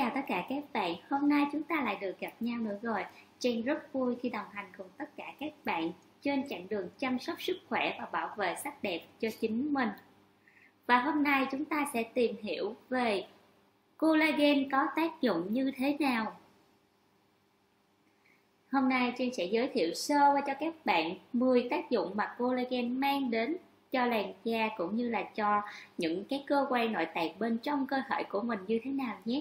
chào tất cả các bạn, hôm nay chúng ta lại được gặp nhau nữa rồi. Trang rất vui khi đồng hành cùng tất cả các bạn trên chặng đường chăm sóc sức khỏe và bảo vệ sắc đẹp cho chính mình. Và hôm nay chúng ta sẽ tìm hiểu về collagen có tác dụng như thế nào. Hôm nay Trang sẽ giới thiệu sơ qua cho các bạn 10 tác dụng mà collagen mang đến cho làn da cũng như là cho những cái cơ quan nội tạng bên trong cơ thể của mình như thế nào nhé.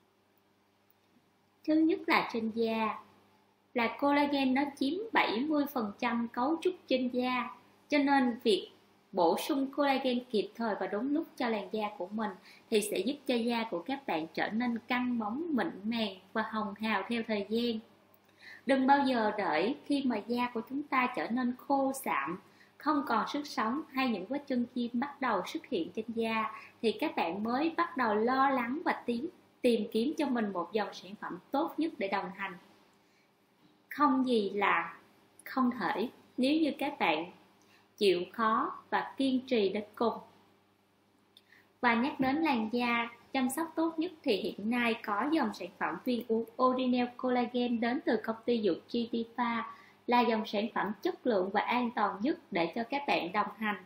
Thứ nhất là trên da, là collagen nó chiếm 70% cấu trúc trên da, cho nên việc bổ sung collagen kịp thời và đúng lúc cho làn da của mình thì sẽ giúp cho da của các bạn trở nên căng bóng, mịn màng và hồng hào theo thời gian. Đừng bao giờ đợi khi mà da của chúng ta trở nên khô sạm, không còn sức sống hay những vết chân chim bắt đầu xuất hiện trên da thì các bạn mới bắt đầu lo lắng và tìm kiếm cho mình một dòng sản phẩm tốt nhất để đồng hành. Không gì là không thể nếu như các bạn chịu khó và kiên trì đến cùng. Và nhắc đến làn da chăm sóc tốt nhất thì hiện nay có dòng sản phẩm viên uống Original Collagen đến từ công ty dược GT Pharma là dòng sản phẩm chất lượng và an toàn nhất để cho các bạn đồng hành.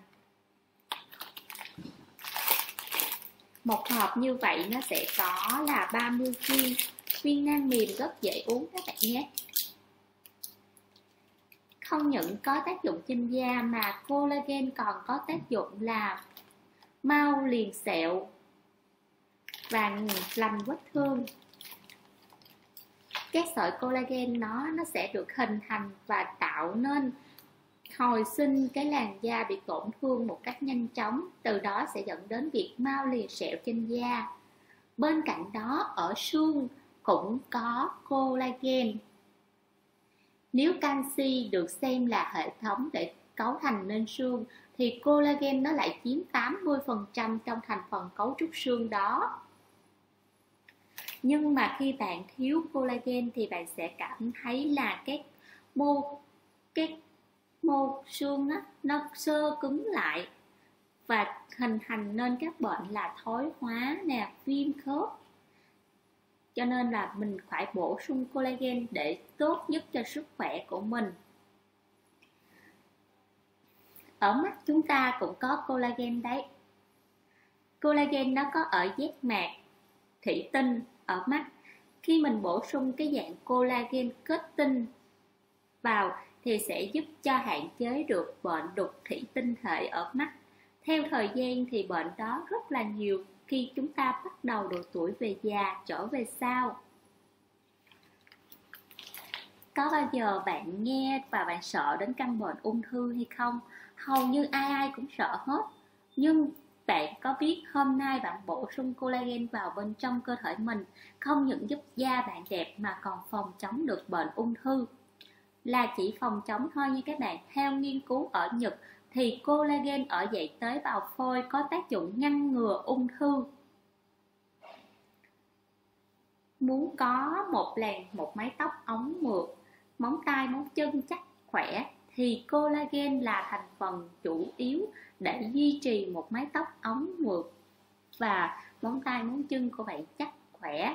Một hộp như vậy nó sẽ có là 30 viên, viên nang mềm rất dễ uống các bạn nhé. Không những có tác dụng trên da mà collagen còn có tác dụng là mau liền sẹo và lành vết thương. Các sợi collagen nó sẽ được hình thành và tạo nên hồi sinh cái làn da bị tổn thương một cách nhanh chóng, từ đó sẽ dẫn đến việc mau liền sẹo trên da. Bên cạnh đó ở xương cũng có collagen. Nếu canxi được xem là hệ thống để cấu thành nên xương thì collagen nó lại chiếm 80% trong thành phần cấu trúc xương đó. Nhưng mà khi bạn thiếu collagen thì bạn sẽ cảm thấy là cái mô xương nó xơ cứng lại và hình thành nên các bệnh là thoái hóa nè, viêm khớp. Cho nên là mình phải bổ sung collagen để tốt nhất cho sức khỏe của mình. Ở mắt chúng ta cũng có collagen đấy. Collagen nó có ở giác mạc, thủy tinh ở mắt. Khi mình bổ sung cái dạng collagen kết tinh vào thì sẽ giúp cho hạn chế được bệnh đục thủy tinh thể ở mắt. Theo thời gian thì bệnh đó rất là nhiều khi chúng ta bắt đầu độ tuổi về già trở về sau. Có bao giờ bạn nghe và bạn sợ đến căn bệnh ung thư hay không? Hầu như ai cũng sợ hết. Nhưng bạn có biết hôm nay bạn bổ sung collagen vào bên trong cơ thể mình không những giúp da bạn đẹp mà còn phòng chống được bệnh ung thư. Là chỉ phòng chống thôi nha các bạn. Theo nghiên cứu ở Nhật thì collagen ở dãy tế bào phôi có tác dụng ngăn ngừa ung thư. Muốn có một mái tóc óng mượt, móng tay móng chân chắc khỏe thì collagen là thành phần chủ yếu để duy trì một mái tóc óng mượt và móng tay móng chân của bạn chắc khỏe.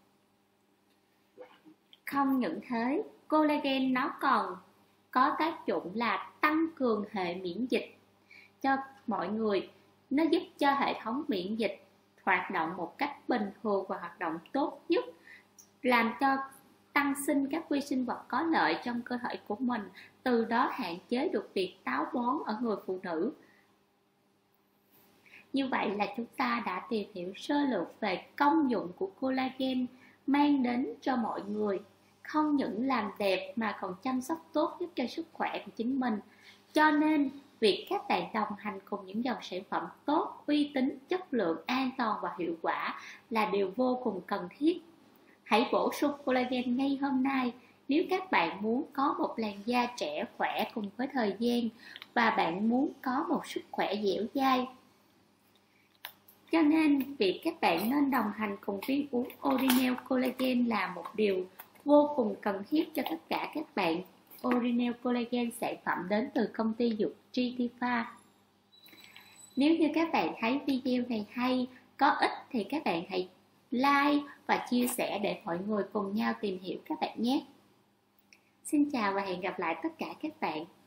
Không những thế, collagen nó còn có tác dụng là tăng cường hệ miễn dịch cho mọi người. Nó giúp cho hệ thống miễn dịch hoạt động một cách bình thường và hoạt động tốt nhất, làm cho tăng sinh các vi sinh vật có lợi trong cơ thể của mình, từ đó hạn chế được việc táo bón ở người phụ nữ. Như vậy là chúng ta đã tìm hiểu sơ lược về công dụng của collagen mang đến cho mọi người. Không những làm đẹp mà còn chăm sóc tốt nhất cho sức khỏe của chính mình. Cho nên việc các bạn đồng hành cùng những dòng sản phẩm tốt, uy tín, chất lượng, an toàn và hiệu quả là điều vô cùng cần thiết. Hãy bổ sung collagen ngay hôm nay nếu các bạn muốn có một làn da trẻ khỏe cùng với thời gian và bạn muốn có một sức khỏe dẻo dai. Cho nên việc các bạn nên đồng hành cùng viên uống Original Collagen là một điều vô cùng cần thiết cho tất cả các bạn. Original Collagen sản phẩm đến từ công ty dược GT Pharma. Nếu như các bạn thấy video này hay, có ích thì các bạn hãy like và chia sẻ để mọi người cùng nhau tìm hiểu các bạn nhé. Xin chào và hẹn gặp lại tất cả các bạn.